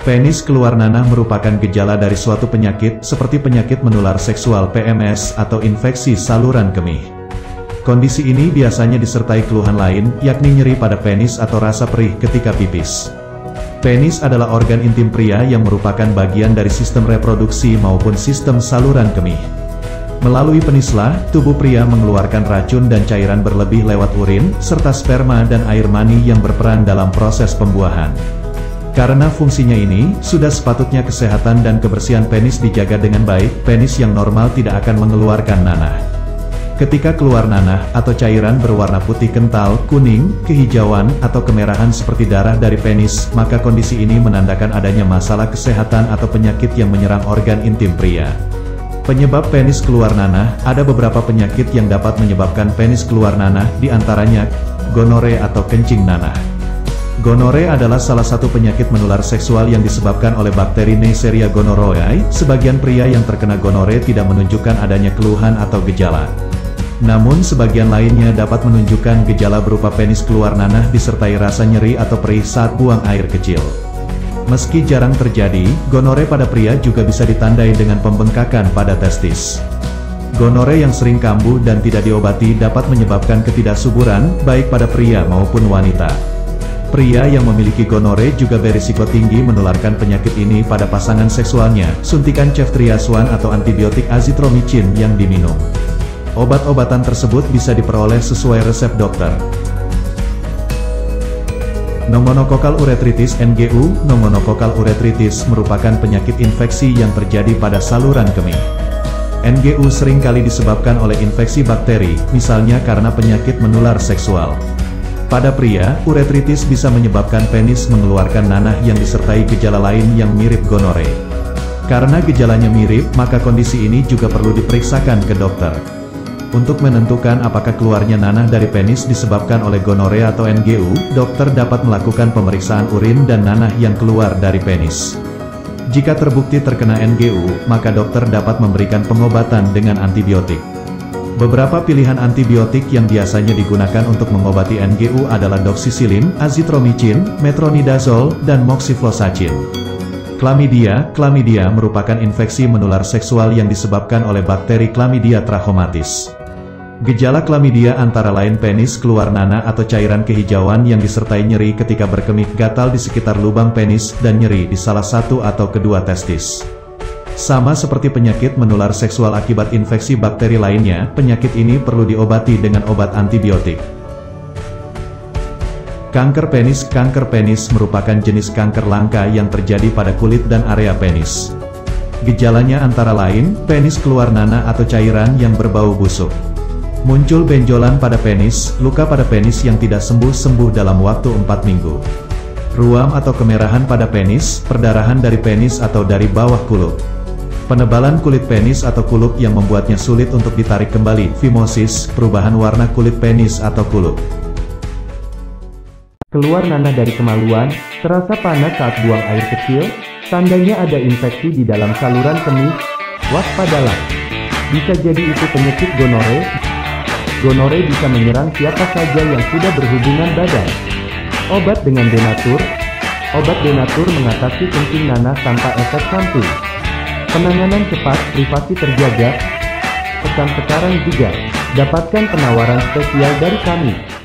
Penis keluar nanah merupakan gejala dari suatu penyakit seperti penyakit menular seksual PMS atau infeksi saluran kemih. Kondisi ini biasanya disertai keluhan lain, yakni nyeri pada penis atau rasa perih ketika pipis. Penis adalah organ intim pria yang merupakan bagian dari sistem reproduksi maupun sistem saluran kemih. Melalui penislah, tubuh pria mengeluarkan racun dan cairan berlebih lewat urin, serta sperma dan air mani yang berperan dalam proses pembuahan. Karena fungsinya ini, sudah sepatutnya kesehatan dan kebersihan penis dijaga dengan baik. Penis yang normal tidak akan mengeluarkan nanah. Ketika keluar nanah atau cairan berwarna putih kental, kuning, kehijauan, atau kemerahan seperti darah dari penis, maka kondisi ini menandakan adanya masalah kesehatan atau penyakit yang menyerang organ intim pria. Penyebab penis keluar nanah, ada beberapa penyakit yang dapat menyebabkan penis keluar nanah, diantaranya gonore atau kencing nanah. Gonore adalah salah satu penyakit menular seksual yang disebabkan oleh bakteri Neisseria gonorrhoeae. Sebagian pria yang terkena gonore tidak menunjukkan adanya keluhan atau gejala. Namun sebagian lainnya dapat menunjukkan gejala berupa penis keluar nanah disertai rasa nyeri atau perih saat buang air kecil. Meski jarang terjadi, gonore pada pria juga bisa ditandai dengan pembengkakan pada testis. Gonore yang sering kambuh dan tidak diobati dapat menyebabkan ketidaksuburan, baik pada pria maupun wanita. Pria yang memiliki gonore juga berisiko tinggi menularkan penyakit ini pada pasangan seksualnya. Suntikan ceftriaxone atau antibiotik azithromycin yang diminum. Obat-obatan tersebut bisa diperoleh sesuai resep dokter. Pneumococcal urethritis (NGU). Pneumococcal urethritis merupakan penyakit infeksi yang terjadi pada saluran kemih. NGU seringkali disebabkan oleh infeksi bakteri, misalnya karena penyakit menular seksual. Pada pria, urethritis bisa menyebabkan penis mengeluarkan nanah yang disertai gejala lain yang mirip gonore. Karena gejalanya mirip, maka kondisi ini juga perlu diperiksakan ke dokter. Untuk menentukan apakah keluarnya nanah dari penis disebabkan oleh gonore atau NGU, dokter dapat melakukan pemeriksaan urin dan nanah yang keluar dari penis. Jika terbukti terkena NGU, maka dokter dapat memberikan pengobatan dengan antibiotik. Beberapa pilihan antibiotik yang biasanya digunakan untuk mengobati NGU adalah doxycycline, azithromycin, metronidazole, dan moxifloxacin. Chlamydia. Chlamydia merupakan infeksi menular seksual yang disebabkan oleh bakteri Chlamydia trachomatis. Gejala chlamydia antara lain penis keluar nanah atau cairan kehijauan yang disertai nyeri ketika berkemih, gatal di sekitar lubang penis, dan nyeri di salah satu atau kedua testis. Sama seperti penyakit menular seksual akibat infeksi bakteri lainnya, penyakit ini perlu diobati dengan obat antibiotik. Kanker penis. Kanker penis merupakan jenis kanker langka yang terjadi pada kulit dan area penis. Gejalanya antara lain, penis keluar nanah atau cairan yang berbau busuk. Muncul benjolan pada penis, luka pada penis yang tidak sembuh-sembuh dalam waktu 4 minggu. Ruam atau kemerahan pada penis, perdarahan dari penis atau dari bawah kulup. Penebalan kulit penis atau kulup yang membuatnya sulit untuk ditarik kembali, phimosis, perubahan warna kulit penis atau kulup. Keluar nanah dari kemaluan, terasa panas saat buang air kecil, tandanya ada infeksi di dalam saluran kemih, waspadalah. Bisa jadi itu penyakit gonore. Gonore bisa menyerang siapa saja yang sudah berhubungan badan. Obat dengan Denatur. Obat Denatur mengatasi kencing nanah tanpa efek samping. Penanganan cepat, privasi terjaga. Pesan sekarang juga, dapatkan penawaran spesial dari kami.